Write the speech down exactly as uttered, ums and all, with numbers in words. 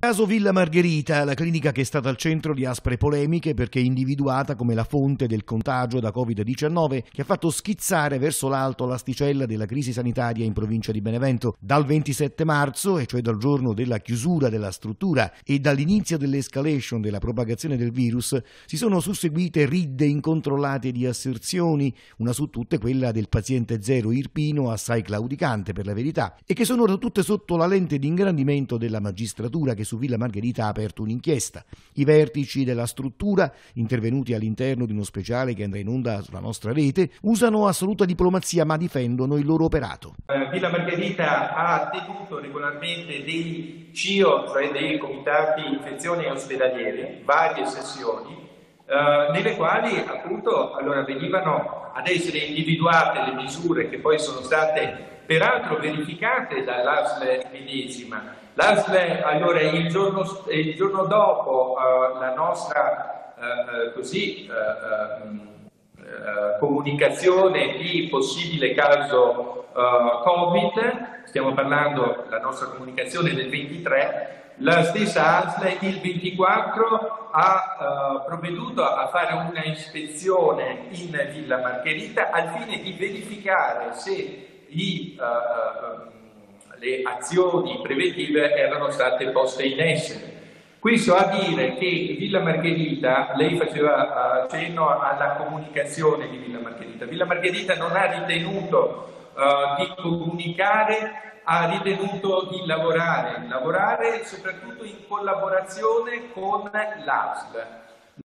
Caso Villa Margherita, la clinica che è stata al centro di aspre polemiche perché individuata come la fonte del contagio da Covid diciannove che ha fatto schizzare verso l'alto l'asticella della crisi sanitaria in provincia di Benevento. Dal ventisette marzo, e cioè dal giorno della chiusura della struttura e dall'inizio dell'escalation della propagazione del virus, si sono susseguite ridde incontrollate di asserzioni, una su tutte quella del paziente zero irpino, assai claudicante per la verità, e che sono ora tutte sotto la lente di ingrandimento della magistratura che su Villa Margherita ha aperto un'inchiesta. I vertici della struttura, intervenuti all'interno di uno speciale che andrà in onda sulla nostra rete, usano assoluta diplomazia ma difendono il loro operato. Eh, Villa Margherita ha tenuto regolarmente dei C I O, cioè dei comitati infezioni ospedalieri, varie sessioni, eh, nelle quali appunto allora venivano ad essere individuate le misure che poi sono state peraltro verificate dall'A S L medesima. L'A S L allora il giorno, il giorno dopo uh, la nostra uh, così, uh, uh, comunicazione di possibile caso uh, Covid, stiamo parlando della nostra comunicazione del ventitré, la stessa A S L il ventiquattro ha uh, provveduto a fare una ispezione in Villa Margherita al fine di verificare se i uh, le azioni preventive erano state poste in essere. Questo a dire che Villa Margherita, lei faceva cenno alla comunicazione di Villa Margherita, Villa Margherita non ha ritenuto uh, di comunicare, ha ritenuto di lavorare, lavorare soprattutto in collaborazione con l'A S L.